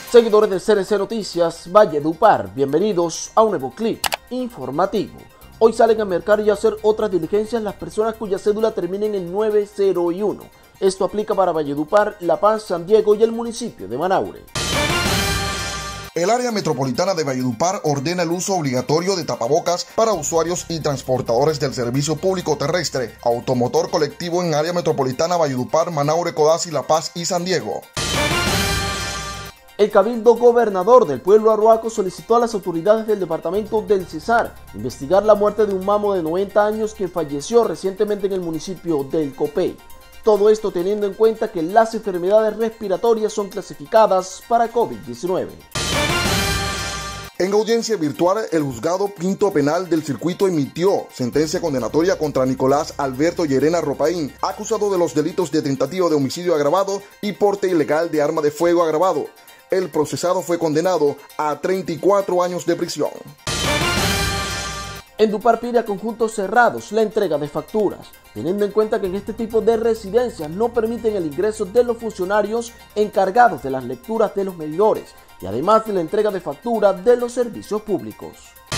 Seguidores de CNC Noticias, Valledupar, bienvenidos a un nuevo clip informativo. Hoy salen a mercar y a hacer otras diligencias las personas cuya cédula termine en 901. Esto aplica para Valledupar, La Paz, San Diego y el municipio de Manaure. El área metropolitana de Valledupar ordena el uso obligatorio de tapabocas para usuarios y transportadores del servicio público terrestre, automotor colectivo en área metropolitana Valledupar, Manaure, Codazzi, La Paz y San Diego. El cabildo gobernador del pueblo Arhuaco solicitó a las autoridades del departamento del Cesar investigar la muerte de un mamo de 90 años que falleció recientemente en el municipio del Copey. Todo esto teniendo en cuenta que las enfermedades respiratorias son clasificadas para COVID-19. En audiencia virtual, el juzgado quinto penal del circuito emitió sentencia condenatoria contra Nicolás Alberto Llerena Ropaín, acusado de los delitos de tentativa de homicidio agravado y porte ilegal de arma de fuego agravado. El procesado fue condenado a 34 años de prisión. Endupar pide a conjuntos cerrados la entrega de facturas, teniendo en cuenta que en este tipo de residencias no permiten el ingreso de los funcionarios encargados de las lecturas de los medidores y además de la entrega de facturas de los servicios públicos.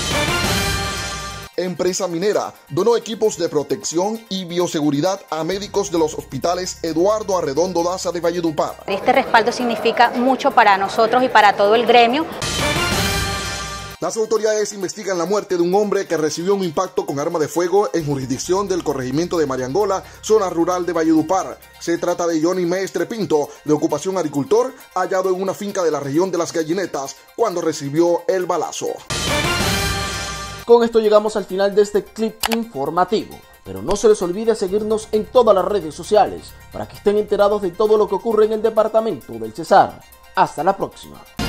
Empresa minera donó equipos de protección y bioseguridad a médicos de los hospitales Eduardo Arredondo Daza de Valledupar. Este respaldo significa mucho para nosotros y para todo el gremio. Las autoridades investigan la muerte de un hombre que recibió un impacto con arma de fuego en jurisdicción del corregimiento de Mariangola, zona rural de Valledupar. Se trata de Johnny Mestre Pinto, de ocupación agricultor, hallado en una finca de la región de Las Gallinetas, cuando recibió el balazo. Con esto llegamos al final de este clip informativo, pero no se les olvide seguirnos en todas las redes sociales para que estén enterados de todo lo que ocurre en el departamento del Cesar. Hasta la próxima.